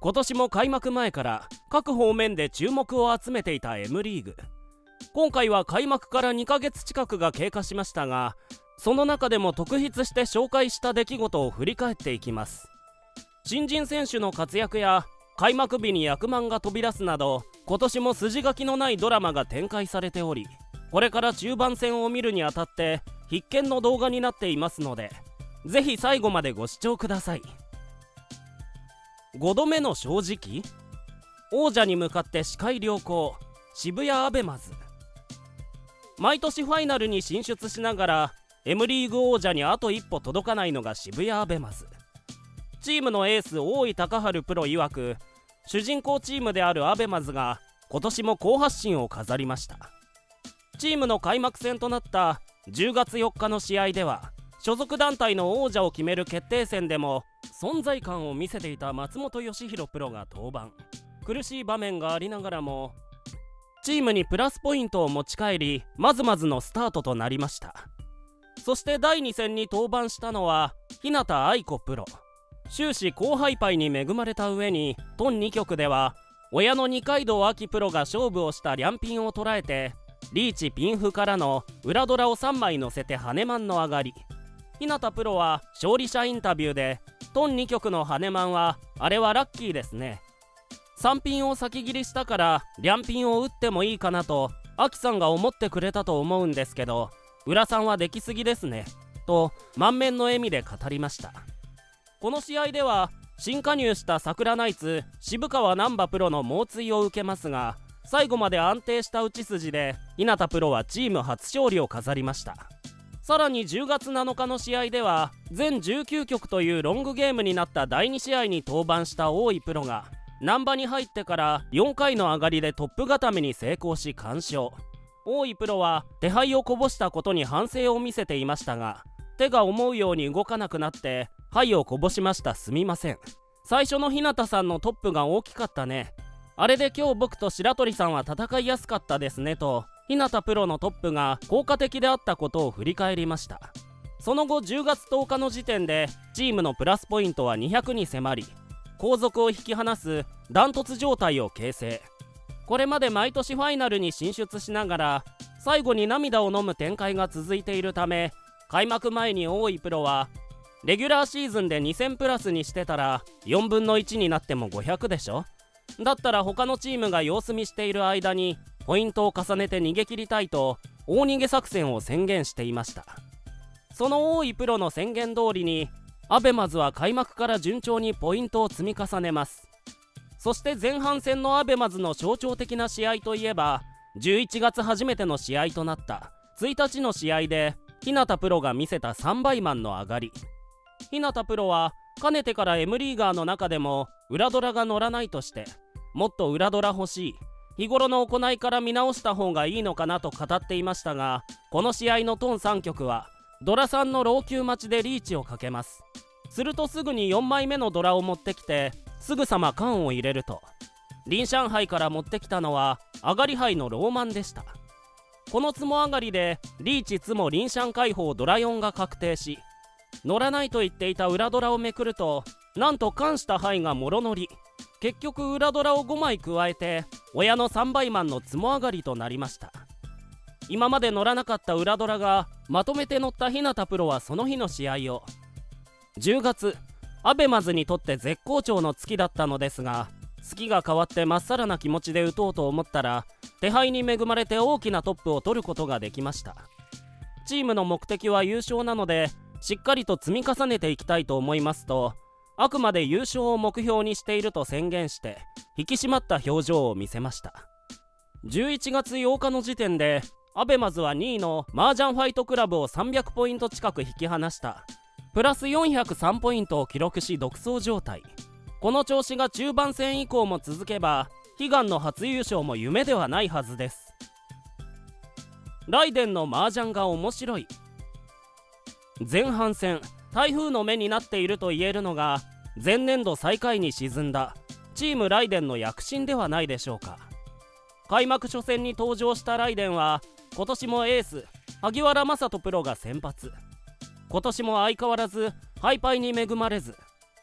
今年も開幕前から各方面で注目を集めていた M リーグ。今回は開幕から2ヶ月近くが経過しましたが、その中でも特筆して紹介した出来事を振り返っていきます。新人選手の活躍や開幕日に役満が飛び出すなど、今年も筋書きのないドラマが展開されており、これから中盤戦を見るにあたって必見の動画になっていますので、ぜひ最後までご視聴ください。5度目の正直、王者に向かって視界良好、渋谷アベマズ。毎年ファイナルに進出しながら M リーグ王者にあと一歩届かないのが渋谷アベマズ。チームのエース大井高春プロ曰く、主人公チームであるアベマズが今年も好発進を飾りました。チームの開幕戦となった10月4日の試合では、所属団体の王者を決める決定戦でも存在感を見せていた松本義弘プロが登板。苦しい場面がありながらもチームにプラスポイントを持ち帰り、まずまずのスタートとなりました。そして第2戦に登板したのは日向愛子プロ。終始高ハイパイに恵まれた上に、トン2局では親の二階堂亜希プロが勝負をしたリャンピンを捉えて、リーチピンフからの裏ドラを3枚乗せてハネマンの上がり。日向プロは勝利者インタビューで、トン2局のハネマンはあれはラッキーですね、3ピンを先切りしたからリャンピンを打ってもいいかなとアキさんが思ってくれたと思うんですけど、浦さんはできすぎですねと満面の笑みで語りました。この試合では新加入した桜ナイツ渋川難波プロの猛追を受けますが、最後まで安定した打ち筋で日向プロはチーム初勝利を飾りました。さらに10月7日の試合では全19局というロングゲームになった第2試合に登板した大井プロが、難波に入ってから4回の上がりでトップ固めに成功し完勝。大井プロは手牌をこぼしたことに反省を見せていましたが、手が思うように動かなくなって牌をこぼしました、すみません。最初の日向さんのトップが大きかったね、あれで今日僕と白鳥さんは戦いやすかったですねと、日向プロのトップが効果的であったことを振り返りました。その後10月10日の時点でチームのプラスポイントは200に迫り、後続を引き離すダントツ状態を形成。これまで毎年ファイナルに進出しながら最後に涙を飲む展開が続いているため、開幕前に大井プロはレギュラーシーズンで2000プラスにしてたら4分の1になっても500でしょ、だったら他のチームが様子見している間にポイントを重ねて逃げ切りたいと大逃げ作戦を宣言していました。その大井プロの宣言通りにアベマズは開幕から順調にポイントを積み重ねます。そして前半戦のアベマズの象徴的な試合といえば、11月初めての試合となった1日の試合で日向プロが見せた3倍マンの上がり。日向プロはかねてから M リーガーの中でも裏ドラが乗らないとして、もっと裏ドラ欲しい、日頃の行いから見直した方がいいのかなと語っていましたが、この試合のトン3局はドラ3の老朽待ちでリーチをかけます。するとすぐに4枚目のドラを持ってきて、すぐさま缶を入れると、リンシャン杯から持ってきたのは上がり杯のローマンでした。このツモ上がりでリーチツモリンシャン解放ドラ4が確定し、乗らないと言っていた裏ドラをめくると、なんと缶した牌がもろ乗り。結局裏ドラを5枚加えて親の3倍マンのツモ上がりとなりました。今まで乗らなかった裏ドラがまとめて乗った日向プロはその日の試合を、10月アベマズにとって絶好調の月だったのですが、月が変わってまっさらな気持ちで打とうと思ったら、手牌に恵まれて大きなトップを取ることができました。チームの目的は優勝なのでしっかりと積み重ねていきたいと思いますと、あくまで優勝を目標にしていると宣言して引き締まった表情を見せました。11月8日の時点でアベマズは2位の麻雀ファイトクラブを300ポイント近く引き離したプラス403ポイントを記録し独走状態。この調子が中盤戦以降も続けば悲願の初優勝も夢ではないはずです。ライデンの麻雀が面白い。前半戦台風の目になっていると言えるのが、前年度最下位に沈んだチームライデンの躍進ではないでしょうか。開幕初戦に登場したライデンは今年もエース萩原正人プロが先発。今年も相変わらずハイパイに恵まれず、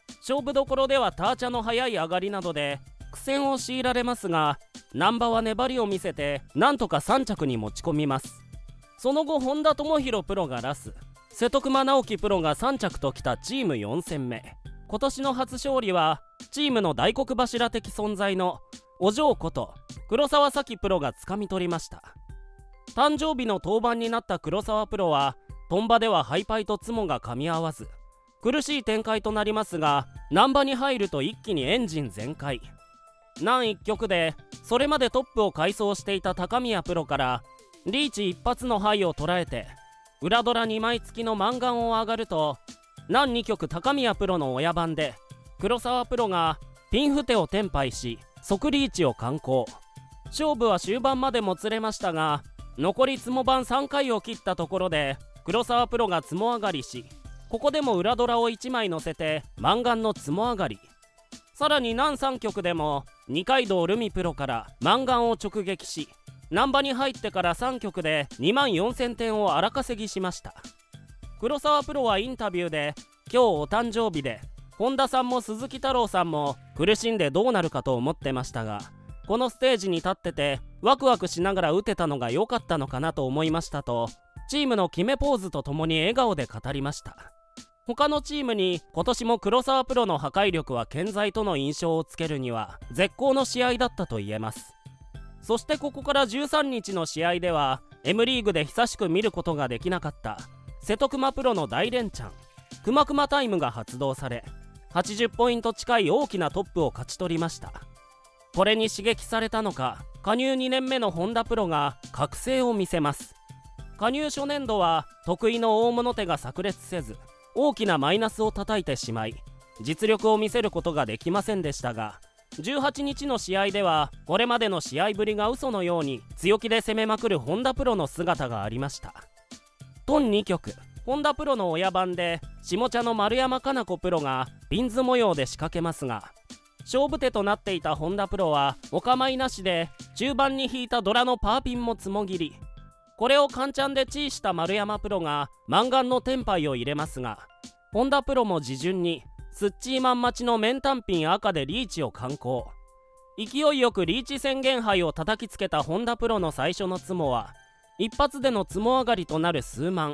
勝負どころではターチャの速い上がりなどで苦戦を強いられますが、難波は粘りを見せてなんとか3着に持ち込みます。その後本田智弘プロがラス、瀬戸熊直樹プロが3着ときたチーム4戦目。今年の初勝利はチームの大黒柱的存在のお嬢こと黒沢咲プロがつかみ取りました。誕生日の登板になった黒沢プロはトンバではハイパイとツモが噛み合わず苦しい展開となりますが、難波に入ると一気にエンジン全開。難一局でそれまでトップを快走していた高宮プロからリーチ一発のハイを捉えて裏ドラ2枚付きのマンガンを上がると、難2局高宮プロの親番で黒沢プロがピンフテをテンパイし即リーチを敢行。勝負は終盤までもつれましたが、残りツモ番3回を切ったところで黒沢プロがツモ上がりし、ここでも裏ドラを1枚乗せてマンガンのツモ上がり。さらに難3局でも二階堂ルミプロからマンガンを直撃し、難波に入ってから3局で2万4000点を荒稼ぎしました。黒沢プロはインタビューで、今日お誕生日で本田さんも鈴木太郎さんも苦しんでどうなるかと思ってましたが、このステージに立っててワクワクしながら打てたのが良かったのかなと思いましたと、チームの決めポーズとともに笑顔で語りました。他のチームに今年も黒沢プロの破壊力は健在との印象をつけるには絶好の試合だったと言えます。そしてここから13日の試合では M リーグで久しく見ることができなかった瀬戸熊プロの大連チャンくまくまタイムが発動され、80ポイント近い大きなトップを勝ち取りました。これに刺激されたのか、加入2年目の本田プロが覚醒を見せます。加入初年度は得意の大物手が炸裂せず大きなマイナスを叩いてしまい実力を見せることができませんでしたが、18日の試合ではこれまでの試合ぶりが嘘のように強気で攻めまくる本田プロの姿がありました。トン2局、本田プロの親番で下茶の丸山加奈子プロがピンズ模様で仕掛けますが、勝負手となっていた本田プロはお構いなしで中盤に引いたドラのパーピンもつもぎり、これをカンチャンでチーした丸山プロがマンガンのテンパイを入れますが、本田プロも自順にスッチーマン待ちの面単品赤でリーチを敢行。勢いよくリーチ宣言杯を叩きつけた本田プロの最初のツモは一発でのツモ上がりとなる数万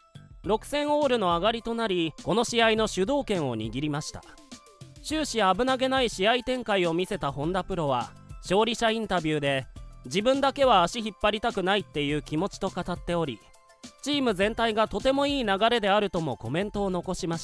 6000オールの上がりとなり、この試合の主導権を握りました。終始危なげない試合展開を見せた本田プロは勝利者インタビューで、自分だけは足引っ張りたくないっていう気持ちと語っており、チーム全体がとてもいい流れであるともコメントを残しました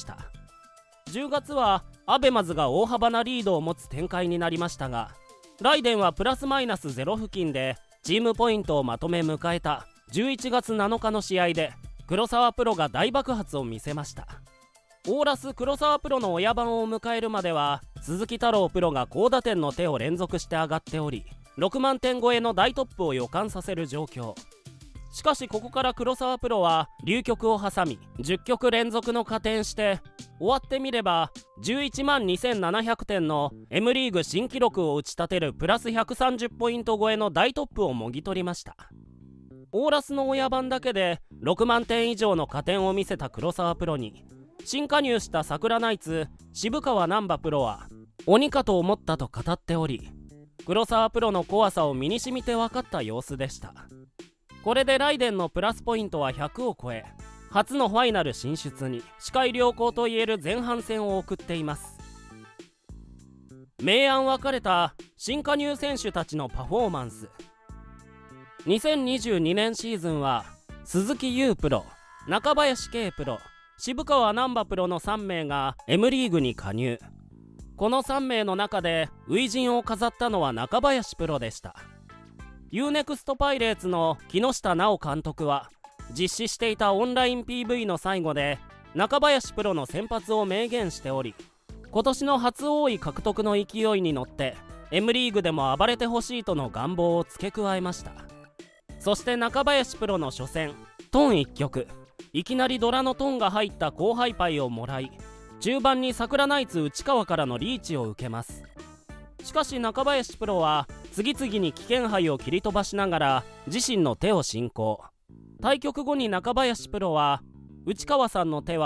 。10月はアベマズが大幅なリードを持つ展開になりましたが、ライデンはプラスマイナス0付近でチームポイントをまとめ迎えた11月7日の試合で黒沢プロが大爆発を見せました。オーラス黒沢プロの親番を迎えるまでは鈴木太郎プロが高打点の手を連続して上がっており、6万点超えの大トップを予感させる状況。しかしここから黒沢プロは流局を挟み10局連続の加点して、終わってみれば11万2700点の M リーグ新記録を打ち立てるプラス130ポイント超えの大トップをもぎ取りました。オーラスの親番だけで6万点以上の加点を見せた黒沢プロに、新加入した桜ナイツ渋川難波プロは鬼かと思ったと語っており、黒沢プロの怖さを身に染みて分かった様子でした。これでライデンのプラスポイントは100を超え、初のファイナル進出に視界良好といえる前半戦を送っています。明暗分かれた新加入選手たちのパフォーマンス。2022年シーズンは鈴木優プロ、中林圭プロ、渋川難波プロの3名が M リーグに加入。この3名の中で初陣を飾ったのは中林プロでした。UNEXT パイレーツの木下直監督は実施していたオンライン PV の最後で中林プロの先発を明言しており、今年の初王位獲得の勢いに乗って M リーグでも暴れてほしいとの願望を付け加えました。そして中林プロの初戦トン1局、いきなりドラのトンが入った後輩パイをもらい、中盤に桜ナイツ内川からのリーチを受けます。しかし中林プロは次々に危険牌を切り飛ばしながら自身の手を進行。対局後に中林プロは、内川さんの手は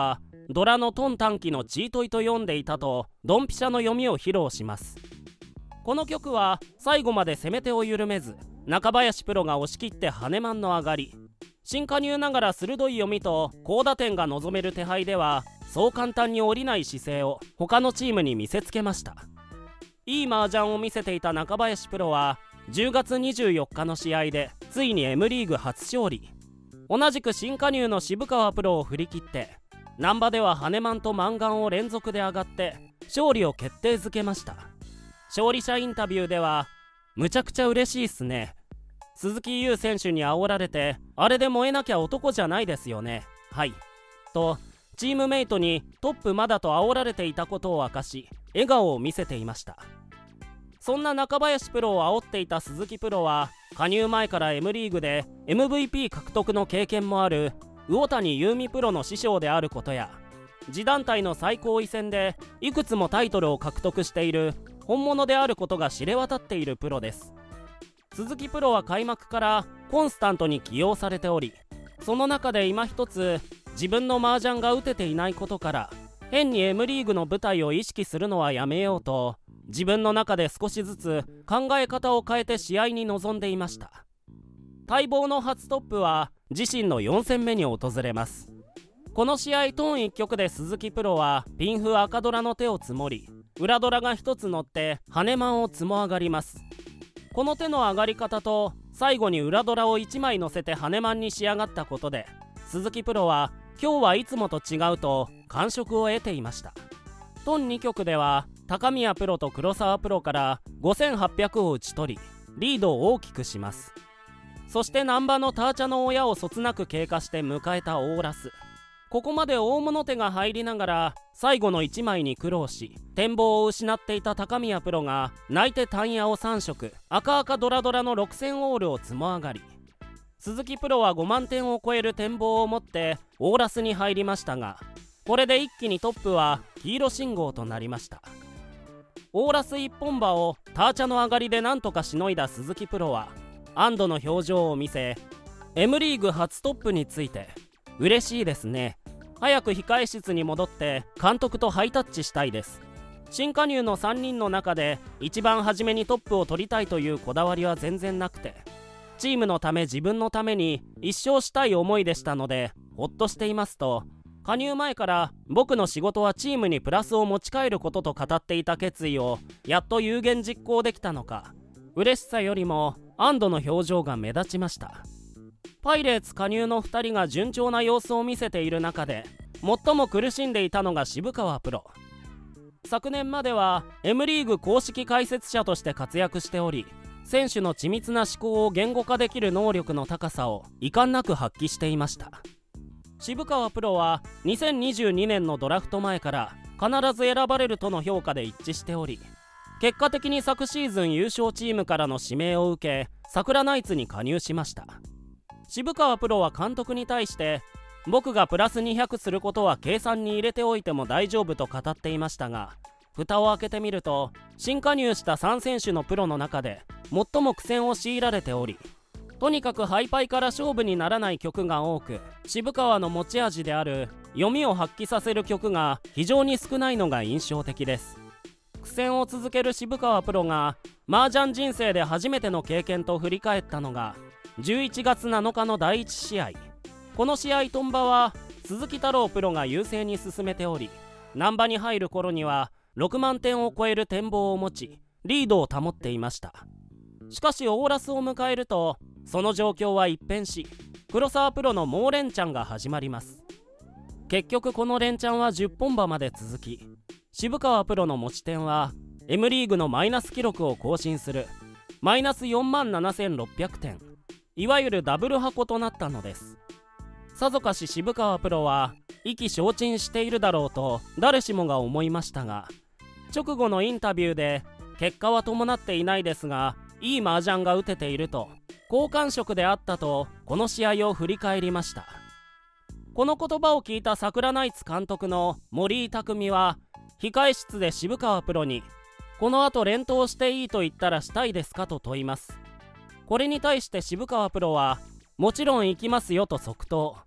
ドラのトン短期のチートイと読んでいたとドンピシャの読みを披露します。この曲は最後まで攻め手を緩めず、中林プロが押し切ってハネマンの上がり、新加入ながら鋭い読みと高打点が望める手配ではそう簡単に降りない姿勢を他のチームに見せつけました。いい麻雀を見せていた中林プロは10月24日の試合でついに M リーグ初勝利。同じく新加入の渋川プロを振り切って難波ではハネマンとマンガンを連続で上がって勝利を決定づけました。勝利者インタビューではむちゃくちゃ嬉しいっすね、鈴木優選手に煽られてあれで燃えなきゃ男じゃないですよね、はいとチームメイトにトップまだと煽られていたことを明かし笑顔を見せていました。そんな中林プロを煽っていた鈴木プロは加入前から M リーグで MVP 獲得の経験もある魚谷優美プロの師匠であることや、次団体の最高位戦でいくつもタイトルを獲得している本物であることが知れ渡っているプロです。鈴木プロは開幕からコンスタントに起用されており、その中で今一つ自分の麻雀が打てていないことから変に M リーグの舞台を意識するのはやめようと自分の中で少しずつ考え方を変えて試合に臨んでいました。待望の初トップは自身の4戦目に訪れます。この試合トーン1局で鈴木プロはピンフ赤ドラの手を積もり、裏ドラが1つ乗ってハネマンを積も上がります。この手の上がり方と最後に裏ドラを1枚乗せてハネマンに仕上がったことで鈴木プロは今日はいつもと違うと感触を得ていました。トン2局では高宮プロと黒沢プロから5800を打ち取りリードを大きくします。そして難波のターチャの親をそつなく経過して迎えたオーラス。ここまで大物手が入りながら最後の1枚に苦労し展望を失っていた高宮プロが泣いてタンヤを3色赤ドラドラの6000オールを積も上がり、鈴木プロは5万点を超える展望を持ってオーラスに入りましたが、これで一気にトップは黄色信号となりました。オーラス一本馬をターチャの上がりでなんとかしのいだ鈴木プロは安堵の表情を見せ、 M リーグ初トップについて嬉しいですね、早く控え室に戻って監督とハイタッチしたいです、新加入の3人の中で一番初めにトップを取りたいというこだわりは全然なくて、チームのため自分のために一生したい思いでしたのでほっとしていますと、加入前から僕の仕事はチームにプラスを持ち帰ることと語っていた決意をやっと有言実行できたのか、嬉しさよりも安堵の表情が目立ちました。パイレーツ加入の2人が順調な様子を見せている中で最も苦しんでいたのが渋川プロ。昨年までは M リーグ公式解説者として活躍しており、選手の緻密な思考を言語化できる能力の高さを遺憾なく発揮していました。渋川プロは2022年のドラフト前から必ず選ばれるとの評価で一致しており、結果的に昨シーズン優勝チームからの指名を受け桜ナイツに加入しました。渋川プロは監督に対して、僕がプラス200することは計算に入れておいても大丈夫と語っていましたが、蓋を開けてみると新加入した3選手のプロの中で最も苦戦を強いられており、とにかくハイパイから勝負にならない曲が多く、渋川の持ち味である読みを発揮させる曲が非常に少ないのが印象的です。苦戦を続ける渋川プロが麻雀人生で初めての経験と振り返ったのが11月7日の第1試合。この試合トンバは鈴木太郎プロが優勢に進めており、難波に入る頃には6万点を超える展望を持ちリードを保っていました。しかしオーラスを迎えるとその状況は一変し、黒沢プロの猛連チャンが始まります。結局この連チャンは10本馬まで続き、渋川プロの持ち点は M リーグのマイナス記録を更新するマイナス4万7600点、いわゆるダブル箱となったのです。さぞかし渋川プロは意気消沈しているだろうと誰しもが思いましたが、直後のインタビューで結果は伴っていないですがいい麻雀が打てていると好感触であったとこの試合を振り返りました。この言葉を聞いた桜ナイツ監督の森井匠は控え室で渋川プロにこの後連投していいと言ったらしたいですかと問います。これに対して渋川プロはもちろん行きますよと即答。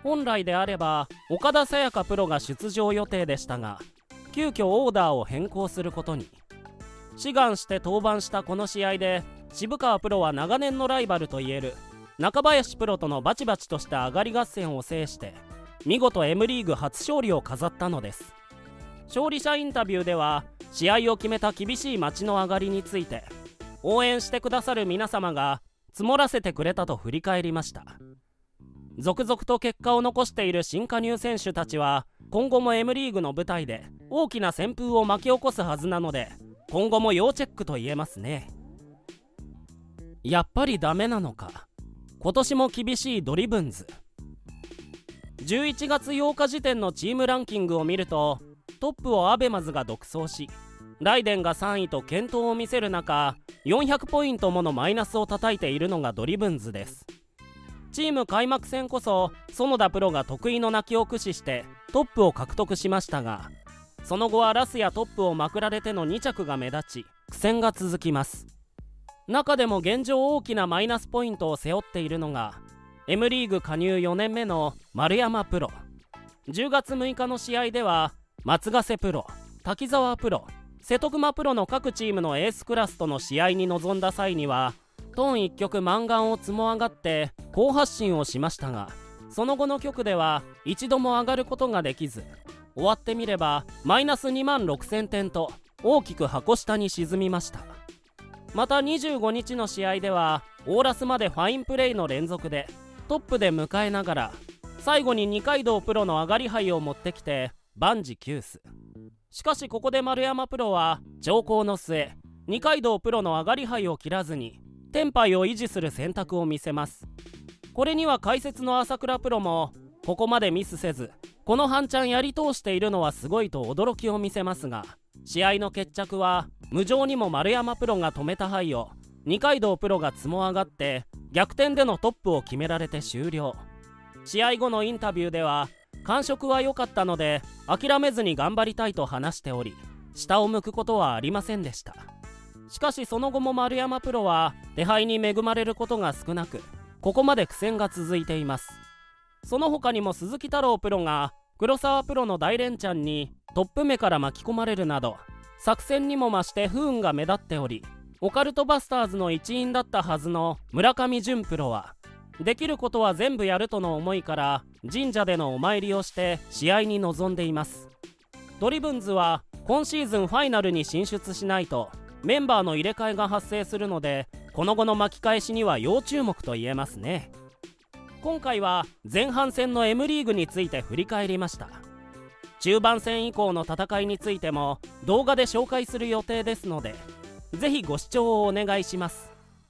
本来であれば岡田紗佳プロが出場予定でしたが、急遽オーダーを変更することに。志願して登板したこの試合で、渋川プロは長年のライバルといえる中林プロとのバチバチとした上がり合戦を制して見事 M リーグ初勝利を飾ったのです。勝利者インタビューでは、試合を決めた厳しい街の上がりについて、応援してくださる皆様が積もらせてくれたと振り返りました。続々と結果を残している新加入選手たちは、今後も M リーグの舞台で大きな旋風を巻き起こすはずなので、今後も要チェックと言えますね。やっぱりダメなのか。今年も厳しいドリブンズ。11月8日時点のチームランキングを見ると、トップをアベマズが独走し、ライデンが3位と健闘を見せる中、400ポイントものマイナスを叩いているのがドリブンズです。チーム開幕戦こそ園田プロが得意の泣きを駆使してトップを獲得しましたが、その後はラスやトップをまくられての2着が目立ち、苦戦が続きます。中でも現状大きなマイナスポイントを背負っているのが M リーグ加入4年目の丸山プロ。10月6日の試合では松ヶ瀬プロ、滝沢プロ、瀬戸熊プロの各チームのエースクラスとの試合に臨んだ際には、トン一曲満貫を積も上がって好発進をしましたが、その後の局では一度も上がることができず、終わってみればマイナス2万6000点と大きく箱下に沈みました。また25日の試合ではオーラスまでファインプレーの連続でトップで迎えながら、最後に二階堂プロの上がり牌を持ってきて万事休す。しかしここで丸山プロは長考の末、二階堂プロの上がり牌を切らずにテンパイを維持する選択を見せます。これには解説の朝倉プロも、ここまでミスせずこの半チャンやり通しているのはすごいと驚きを見せますが、試合の決着は無情にも丸山プロが止めた牌を二階堂プロが積も上がって逆転でのトップを決められて終了。試合後のインタビューでは、感触は良かったので諦めずに頑張りたいと話しており、下を向くことはありませんでした。しかしその後も丸山プロは手配に恵まれることが少なく、ここまで苦戦が続いています。その他にも鈴木太郎プロが黒沢プロの大連チャンにトップ目から巻き込まれるなど、作戦にも増して不運が目立っており、オカルトバスターズの一員だったはずの村上淳プロは、できることは全部やるとの思いから神社でのお参りをして試合に臨んでいます。ドリブンズは今シーズンファイナルに進出しないとメンバーの入れ替えが発生するので、この後の巻き返しには要注目と言えますね。今回は前半戦の M リーグについて振り返りました。中盤戦以降の戦いについても動画で紹介する予定ですので、ぜひご視聴をお願いします。